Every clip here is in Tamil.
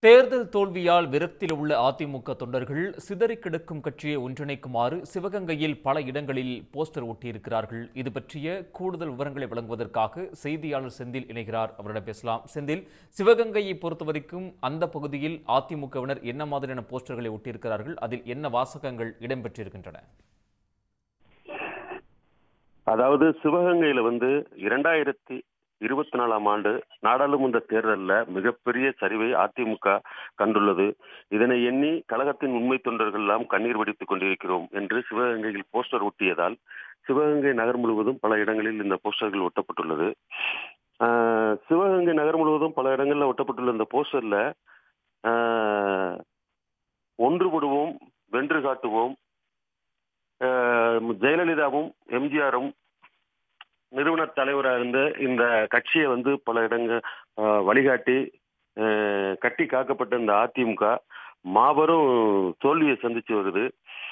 தேர்தல் தோல்வியால் விரக்தியில் உள்ள அதிமுக தொண்டர்கள் சிதறி கிடக்கும் கட்சியை ஒன்றிணைக்குமாறு சிவகங்கையில் பல இடங்களில் போஸ்டர் ஒட்டியிருக்கிறார்கள். இது பற்றிய கூடுதல் விவரங்களை வழங்குவதற்காக செய்தியாளர் செந்தில் இணைகிறார். அவரிடம் பேசலாம். செந்தில், சிவகங்கையை பொறுத்தவரைக்கும் அந்த பகுதியில் அதிமுகவினர் என்ன மாதிரியான போஸ்டர்களை ஒட்டியிருக்கிறார்கள்? அதில் என்ன வாசகங்கள் இடம்பெற்றிருக்கின்றன? அதாவது சிவகங்கையில 2024ஆம் ஆண்டு நாடாளுமன்ற தேர்தலில் மிகப்பெரிய சரிவை அதிமுக கண்டுள்ளது. இதனை எண்ணி கழகத்தின் உண்மை தொண்டர்கள் எல்லாம் கண்ணீர் வடித்துக் கொண்டிருக்கிறோம் என்று சிவகங்கையில் போஸ்டர் ஒட்டியதால் சிவகங்கை நகர் முழுவதும் பல இடங்களில் இந்த போஸ்டர்கள் ஒட்டப்பட்டுள்ளது. சிவகங்கை நகர் முழுவதும் பல இடங்களில் ஒட்டப்பட்டுள்ள இந்த போஸ்டர்ல ஒன்றுபடுவோம், வென்று காட்டுவோம், ஜெயலலிதாவும் எம்ஜிஆரும் நிறுவன தலைவராக இருந்த இந்த கட்சியை பல இடங்கள் வழிகாட்டி கட்டி காக்கப்பட்ட இந்த அதிமுக மாபெரும் தோல்வியை சந்திச்சு வருது.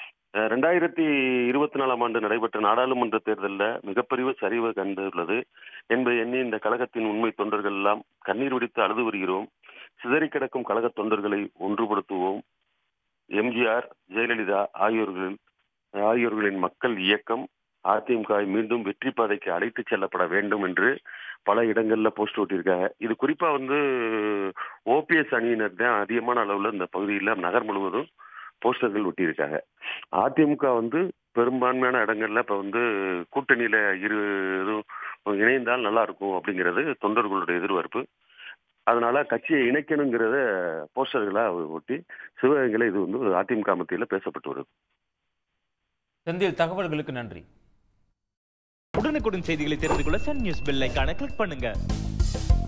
2024ஆம் ஆண்டு நடைபெற்ற நாடாளுமன்ற தேர்தலில் மிகப்பெரிய சரிவை கண்டுள்ளது என்பதை எண்ணி இந்த கழகத்தின் உண்மை தொண்டர்கள் எல்லாம் கண்ணீர் விடுத்து அழுது வருகிறோம். சிதறி கிடக்கும் கழக தொண்டர்களை ஒன்றுபடுத்துவோம். எம்ஜிஆர், ஜெயலலிதா ஆகியோர்களின் மக்கள் இயக்கம் அதிமுக மீண்டும் வெற்றி பாதைக்கு அழைத்து செல்லப்பட வேண்டும் என்று பல இடங்கள்ல போஸ்ட் ஓட்டியிருக்காங்க. இது குறிப்பா ஓபிஎஸ் அணியினர் தான் அதிகமான அளவுல இந்த பகுதியில் நகர் முழுவதும் போஸ்டர்கள் ஒட்டியிருக்காங்க. அதிமுக பெரும்பான்மையான இடங்கள்ல இப்ப கூட்டணியில இணைந்தால் நல்லா இருக்கும் அப்படிங்கிறது தொண்டர்களுடைய எதிர்பார்ப்பு. அதனால கட்சியை இணைக்கணுங்கிறத போஸ்டர்களா ஒட்டி சிவகங்கையில இது அதிமுக மத்தியில பேசப்பட்டு வருது. செந்தில், தகவல்களுக்கு நன்றி. உடனுக்குடன் செய்திகளை தெரிந்து கொள்ள சன் நியூஸ் பெல் ஐகானை கிளிக் பண்ணுங்க.